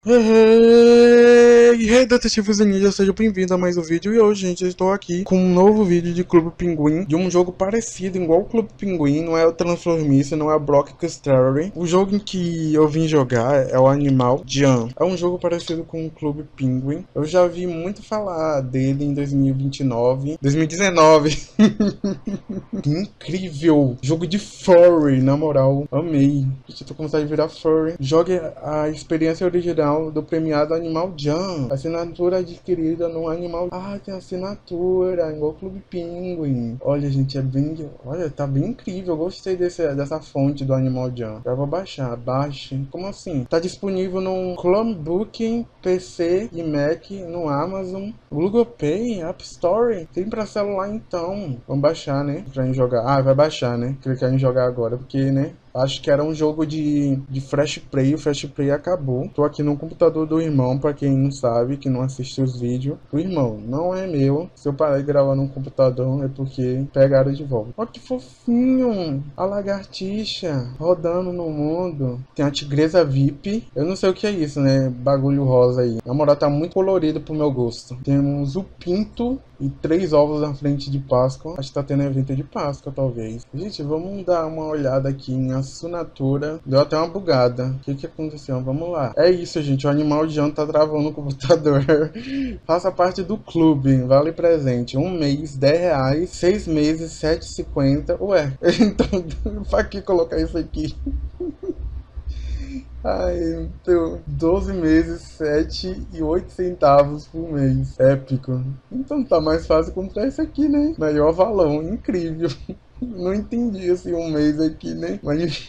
Hey, detetives e ninjas, seja bem-vindo a mais um vídeo. E hoje, gente, eu estou aqui com um novo vídeo de Clube Pinguim, de um jogo parecido, igual o Clube Pinguim. Não é o Transformice, não é o Block Story. O jogo em que eu vim jogar é o Animal Jam. É um jogo parecido com o Clube Pinguim. Eu já vi muito falar dele em 2019 Que incrível! Jogo de furry, na moral. Amei. Gente, eu tô começando a virar furry. Jogue a experiência original do premiado Animal Jam. Assinatura adquirida no Animal... Ah, tem assinatura, igual o Clube Pinguim. Olha, gente, é bem... Olha, tá bem incrível. Eu gostei dessa fonte do Animal Jam. Já vou baixar. Baixe. Como assim? Tá disponível no Chromebook, PC e Mac, no Amazon, Google Play, App Store. Tem pra celular, então. Vamos baixar, né? Pra gente jogar. Ah, vai baixar, né? Clicar em jogar agora, porque, né? Acho que era um jogo de Flash Play, o Flash Play acabou. Tô aqui no computador do irmão, pra quem não sabe, que não assiste os vídeos. O irmão não é meu. Se eu parar de gravar no computador é porque pegaram de volta. Olha que fofinho! A lagartixa rodando no mundo. Tem a tigresa VIP. Eu não sei o que é isso, né? Bagulho rosa aí. Na moral, tá muito colorido pro meu gosto. Temos o pinto e 3 ovos na frente de Páscoa. Acho que tá tendo evento de Páscoa, talvez. Gente, vamos dar uma olhada aqui em assinatura. Deu até uma bugada. O que aconteceu? Vamos lá. É isso, gente. O Animal Jam tá travando o computador. Faça parte do clube. Vale presente. 1 mês, R$10. 6 meses, R$7,50. Ué, então, pra que colocar isso aqui? Ai, então, 12 meses, 7,08 por mês. Épico. Então tá mais fácil comprar esse aqui, né? Melhor valão, incrível. Não entendi assim 1 mês aqui, né? Mas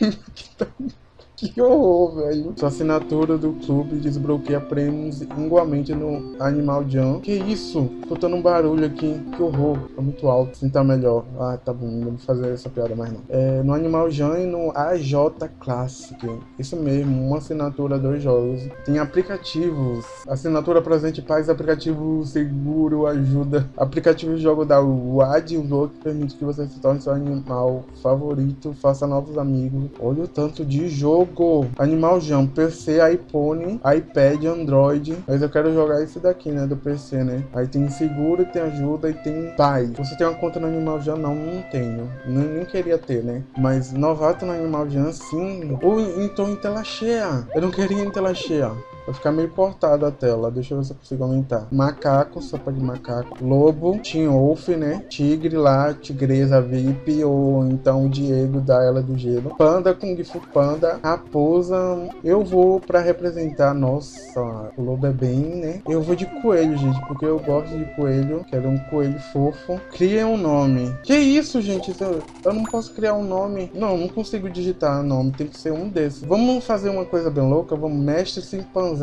que horror, velho. Sua assinatura do clube desbloqueia prêmios igualmente no Animal Jam. Que isso? Escutando um barulho aqui. Que horror. Tá muito alto. Assim tá melhor. Ah, tá bom. Não vou fazer essa piada mais não. No Animal Jam e no AJ Classic. Isso mesmo. Uma assinatura, 2 jogos. Tem aplicativos. Assinatura presente paz. Aplicativo seguro ajuda. Aplicativo de jogo da WAD. O jogo que permite que você se torne seu animal favorito. Faça novos amigos. Olha o tanto de jogo. Animal Jam, PC, iPhone, iPad, Android. Mas eu quero jogar esse daqui, né? Do PC, né? Aí tem seguro, tem ajuda e tem paz. Você tem uma conta no Animal Jam? Não, não tenho. Nem queria ter, né? Mas novato no Animal Jam, sim. Ou então em tela cheia. Eu não queria em tela cheia. Vai ficar meio cortada a tela. Deixa eu ver se eu consigo aumentar. Macaco, sopa de macaco. Lobo, Teen Wolf, né? Tigre lá, tigresa VIP. Ou então o Diego da Ela do Gelo. Panda, Kung Fu Panda. Raposa. Eu vou pra representar. Nossa, o lobo é bem, né? Eu vou de coelho, gente. Porque eu gosto de coelho. Quero um coelho fofo. Cria um nome. Que isso, gente? Eu não posso criar um nome. Não consigo digitar nome. Tem que ser um desses. Vamos fazer uma coisa bem louca. Vamos mestre Simpanzé.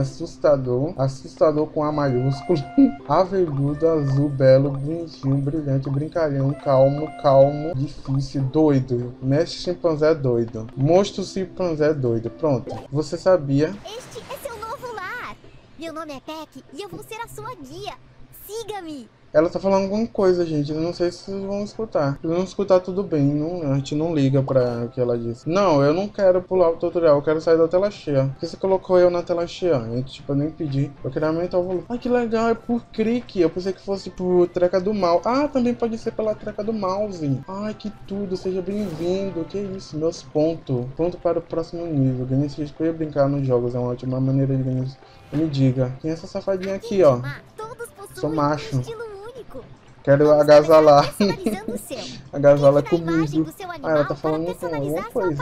Assustador com A maiúsculo, aveludo, azul, belo, bonitinho, brilhante, brincalhão, calmo, difícil, doido, mestre chimpanzé doido, monstro chimpanzé doido. Pronto, você sabia? Este é seu novo lar. Meu nome é Peck e eu vou ser a sua guia. Siga-me. Ela tá falando alguma coisa, gente. Eu não sei se vocês vão escutar. Se não escutar, tudo bem. Não, a gente não liga pra o que ela disse. Não, eu não quero pular o tutorial. Eu quero sair da tela cheia. Por que você colocou eu na tela cheia? Tipo, eu nem pedi. Eu queria aumentar o volume. Ai, que legal. É por clique. Eu pensei que fosse por treca do mouse. Ah, também pode ser pela treca do mouse. Ai, que tudo. Seja bem-vindo. Que isso, meus pontos. Pronto para o próximo nível. Ganhei esse XP e brincar nos jogos. É uma ótima maneira de ganhar. Me diga. Quem é essa safadinha aqui, ó? Sou macho. Quero agasalar. Agasala comigo. Ah, ela tá falando com alguma coisa.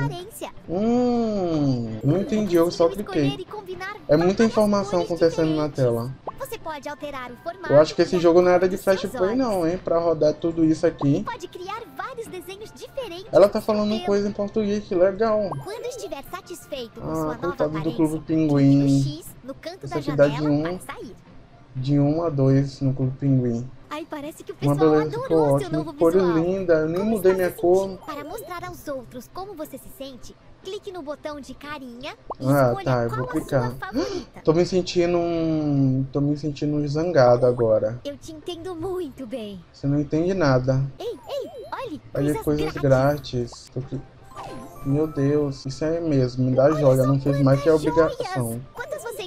Não entendi, eu só cliquei. É muita informação acontecendo na tela. Eu acho que esse jogo não era de Flash Play não, hein? Pra rodar tudo isso aqui. Ela tá falando coisa em português, que legal. Ah, coitado do Clube Pinguim. Isso aqui dá de 1 a 2 no Clube Pinguim. Ai, parece que o Uma pessoal beleza, ficou adorou seu ótimo. novo Cor visual. linda, eu nem mudei minha cor. Para mostrar aos outros como você se sente, clique no botão de carinha e Ah, escolha tá, eu qual vou a clicar. sua favorita. Tô me sentindo zangado agora. Eu te entendo muito bem. Você não entende nada. Ei, olhe, Olha coisas grátis. Meu Deus, isso é mesmo, me dá joia, não fez mais que a obrigação. Quantas você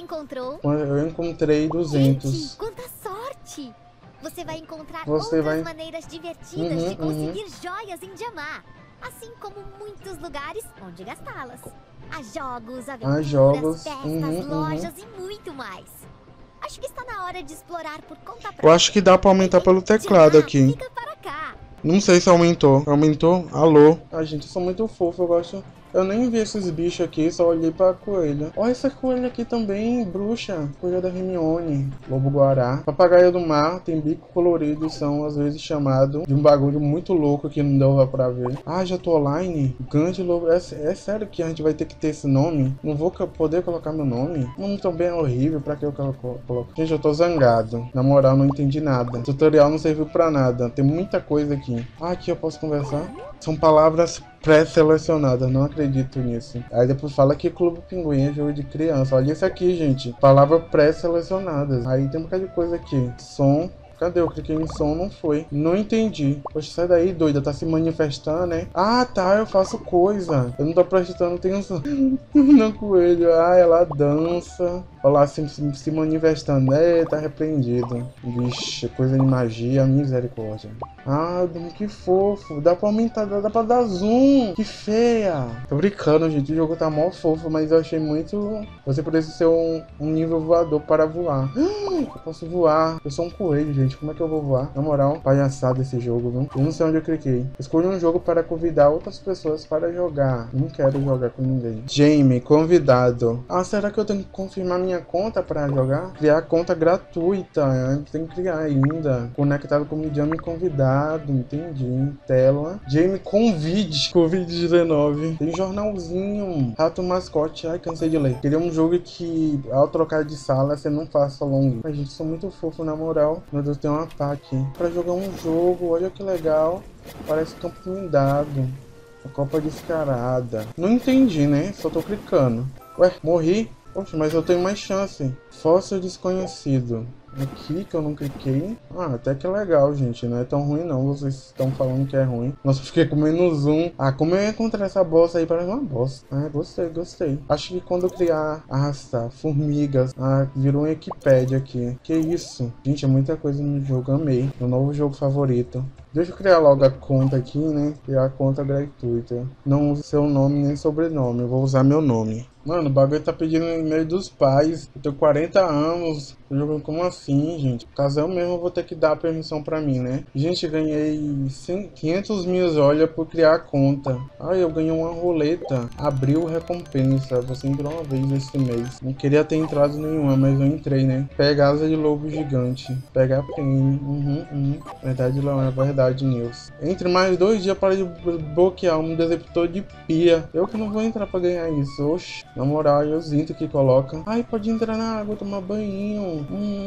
encontrou? Eu encontrei 200. Gente, quanta sorte! Você vai encontrar Você outras vai- maneiras divertidas de conseguir joias em Jamar, assim como muitos lugares onde gastá-las. Há jogos, aventuras, jogos, festas, lojas e muito mais. Acho que está na hora de explorar por conta própria. Eu acho que dá pra aumentar pelo teclado Jamar, aqui. fica para cá. Não sei se aumentou. Aumentou? Alô? Ah, gente, eu sou muito fofo, eu gosto... Eu nem vi esses bichos aqui, só olhei pra coelha. Olha essa coelha aqui também, bruxa. Coelha da Hermione. Lobo-guará. Papagaio do mar, tem bico colorido e são às vezes chamados de um bagulho muito louco que não deu pra ver. Ah, já tô online? Grande lobo. É sério que a gente vai ter que ter esse nome? Não vou poder colocar meu nome? O nome também é horrível, pra que eu coloco? Gente, eu tô zangado. Na moral, não entendi nada. O tutorial não serviu pra nada. Tem muita coisa aqui. Ah, aqui eu posso conversar? São palavras pré-selecionadas, não acredito nisso. Aí depois fala que Clube Pinguim é jogo de criança. Olha isso aqui, gente. Palavras pré-selecionadas. Aí tem um bocado de coisa aqui. Som. Cadê? Eu cliquei em som, não foi. Não entendi. Poxa, sai daí, doida. Tá se manifestando, né? Ah, tá. Eu faço coisa. Eu não tô prestando atenção no coelho. Ah, ela dança. Olha lá, se manifestando. É, tá repreendido. Vixe, coisa de magia. Misericórdia. Ah, que fofo. Dá pra aumentar, dá pra dar zoom. Que feia. Tô brincando, gente. O jogo tá mó fofo, mas eu achei muito... Você precisa ser um nível voador para voar. Eu posso voar. Eu sou um coelho, gente. Como é que eu vou voar? Na moral, palhaçada esse jogo, viu? Eu não sei onde eu cliquei. Escolha um jogo para convidar outras pessoas para jogar. Não quero jogar com ninguém. Jamie, convidado. Ah, será que eu tenho que confirmar minha conta para jogar? Criar conta gratuita. Tem que criar ainda. Conectado com o Jamie convidado. Entendi. Tela. Jamie convide. Covid-19. Tem jornalzinho. Rato mascote. Ai, cansei de ler. Queria um jogo que, ao trocar de sala, você não faça longo. Mas, gente, sou muito fofo, na moral. Meu Deus, tem uma pá aqui. Pra jogar um jogo, olha que legal. Parece campo mindado. A Copa descarada. Não entendi, né? Só tô clicando. Ué, morri? Poxa, mas eu tenho mais chance. Fóssil desconhecido. Aqui que eu não cliquei. Ah, até que é legal, gente. Não é tão ruim não. Vocês estão falando que é ruim. Nossa, eu fiquei com menos um. Ah, como eu ia encontrar essa bosta aí? Parece uma bosta. Ah, gostei. Acho que quando eu criar, arrastar formigas. Ah, virou um Wikipedia aqui. Que isso? Gente, é muita coisa no jogo. Amei. Meu novo jogo favorito. Deixa eu criar logo a conta aqui, né? Criar a conta gratuita. Não use seu nome nem sobrenome. Eu vou usar meu nome. Mano, o bagulho tá pedindo e-mail dos pais. Eu tenho 40 anos. Tô jogando como assim, gente? No caso, eu mesmo vou ter que dar a permissão pra mim, né? Gente, ganhei 500 mil olha por criar a conta. Ai, eu ganhei uma roleta. Abriu recompensa. Você entrou uma vez esse mês. Não queria ter entrado nenhuma, mas eu entrei, né? Pega asa de lobo gigante. Pega prêmio. Verdade, não é verdade, news. Entre mais 2 dias para bloquear um deceptor de pia. Eu que não vou entrar pra ganhar isso. Oxi. Na moral, eu sinto que coloca. Ai, pode entrar na água, tomar banho.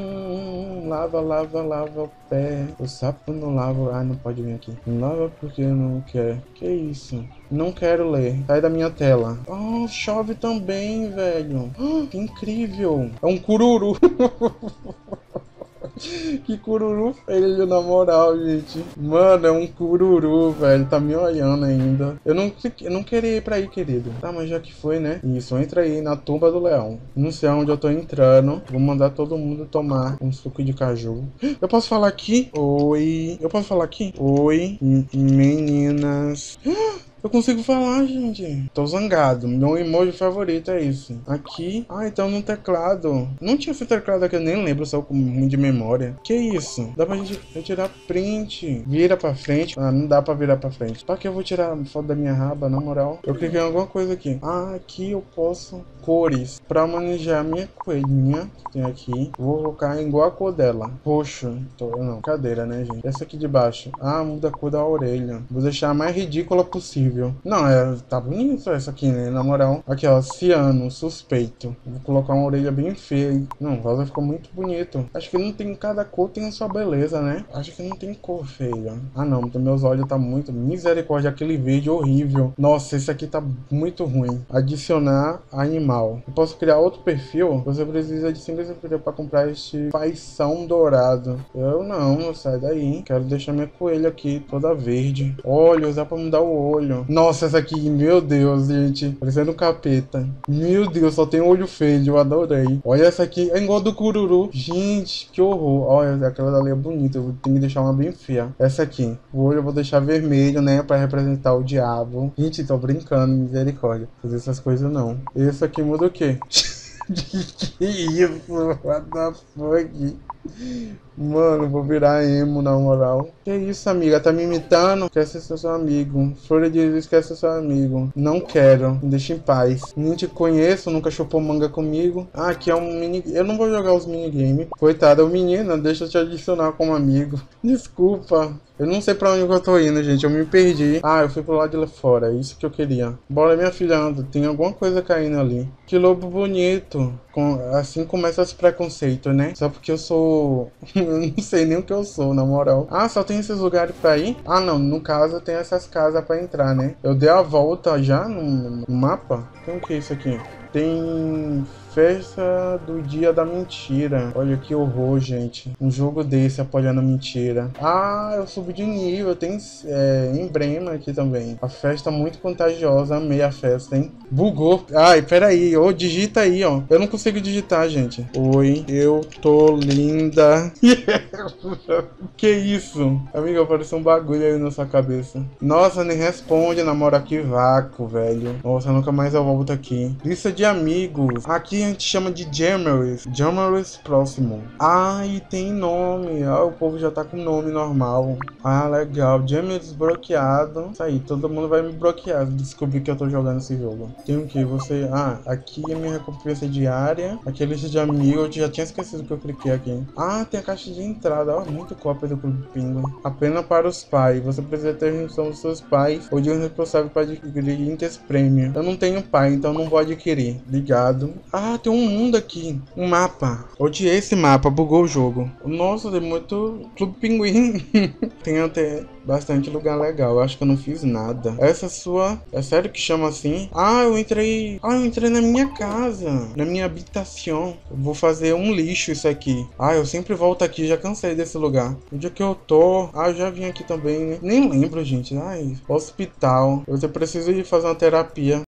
Lava o pé. O sapo não lava. Ah, não pode vir aqui. Não lava porque não quer. Que isso? Não quero ler. Sai da minha tela. Oh, chove também, velho. Oh, que incrível. É um cururu. Que cururu feio, na moral, gente. Mano, é um cururu, velho. Tá me olhando ainda. Eu não queria ir pra aí, querido. Tá, mas já que foi, né? Isso, entra aí na tumba do leão. Não sei onde eu tô entrando. Vou mandar todo mundo tomar um suco de caju. Eu posso falar aqui? Oi. Eu posso falar aqui? Oi, meninas. Eu consigo falar, gente. Tô zangado. Meu emoji favorito é esse. Aqui. Ah, então no teclado. Não tinha esse teclado aqui, eu nem lembro, só com ruim de memória. Que isso? Dá pra gente retirar print. Vira pra frente. Ah, não dá pra virar pra frente. Pra que eu vou tirar foto da minha raba, na moral? Eu cliquei em alguma coisa aqui. Ah, aqui eu posso... Cores. Pra manejar a minha coelhinha. Que tem aqui. Vou colocar igual a cor dela. Roxo. Não, cadeira, né, gente? Essa aqui de baixo. Ah, muda a cor da orelha. Vou deixar a mais ridícula possível. Não, tá bonito essa aqui, né? Na moral. Aqui, ó. Ciano, suspeito. Vou colocar uma orelha bem feia. Não, rosa ficou muito bonito. Acho que não tem... Cada cor tem a sua beleza, né? Acho que não tem cor feia. Ah, não. Meus olhos tá muito... Misericórdia, aquele verde horrível. Nossa, esse aqui tá muito ruim. Adicionar animal. Eu posso criar outro perfil? Você precisa de 5 perfil para comprar este faição dourado. Eu não, sai daí. Quero deixar minha coelha aqui toda verde. Olhos, dá pra mudar o olho. ó. Nossa, essa aqui, meu Deus, gente. Parecendo um capeta. Meu Deus, só tem olho feio, eu adorei. Olha essa aqui, é igual do cururu. Gente, que horror. Olha, aquela dali é bonita, eu tenho que deixar uma bem feia. Essa aqui, o olho eu vou deixar vermelho, né, pra representar o diabo. Gente, tô brincando, misericórdia. Fazer essas coisas não. Esse aqui muda o quê? Que isso? What the fuck? Mano, vou virar emo na moral. Que isso, amiga? Tá me imitando? Quer ser seu amigo. Flor de Lis quer ser seu amigo. Não quero. Me deixa em paz. Nem te conheço, nunca chupou manga comigo. Ah, aqui é um mini... Eu não vou jogar os minigames. Coitada, menina, deixa eu te adicionar como amigo. Desculpa. Eu não sei pra onde eu tô indo, gente. Eu me perdi. Ah, eu fui pro lado de lá fora. É isso que eu queria. Bora, minha filha, anda. Tem alguma coisa caindo ali. Que lobo bonito. Assim começa os preconceitos, né? Só porque eu sou... eu não sei nem o que eu sou, na moral. Ah, só tem esses lugares pra ir? Ah, não. No caso, tem essas casas pra entrar, né? Eu dei a volta já no mapa. Tem o que é isso aqui? Tem... Festa do Dia da Mentira. Olha que horror, gente. Um jogo desse apoiando a mentira. Ah, eu subi de nível. Tem emblema aqui também. A festa muito contagiosa. Amei a festa, hein? Bugou. Ai, peraí. Ô, digita aí, ó. Eu não consigo digitar, gente. Oi, eu tô linda. Que isso? Amiga, apareceu um bagulho aí na sua cabeça. Nossa, nem responde, namora, que vácuo, velho. Nossa, nunca mais eu volto aqui. Lista de amigos. Aqui a gente chama de Jammers. Jammers próximo. Ah, e tem nome. Ah, o povo já tá com nome normal. Ah, legal. Jammers bloqueado. Isso aí, todo mundo vai me bloquear. Descobrir que eu tô jogando esse jogo. Tem o que? Você... Ah, aqui é minha recompensa diária. Aqui é a lista de amigos. Eu já tinha esquecido que eu cliquei aqui. Ah, tem a caixa de entrada. Ó, muito cópia do Clube Pinguim. Apenas para os pais. Você precisa ter permissão dos seus pais ou de um responsável para adquirir Intes Premium. Eu não tenho pai, então não vou adquirir. Ligado. Ah, tem um mundo aqui. Um mapa. Odiei esse mapa. Bugou o jogo. Nossa, tem muito Clube Pinguim. Tem até bastante lugar legal. Eu acho que eu não fiz nada. Essa sua... É sério que chama assim? Ah, eu entrei... Ah, eu entrei na minha casa. Na minha habitação. Eu vou fazer um lixo isso aqui. Ah, eu sempre volto aqui. Já cansei desse lugar. Onde é que eu tô? Ah, eu já vim aqui também, né? Nem lembro, gente. Ai, hospital. Eu preciso ir fazer uma terapia.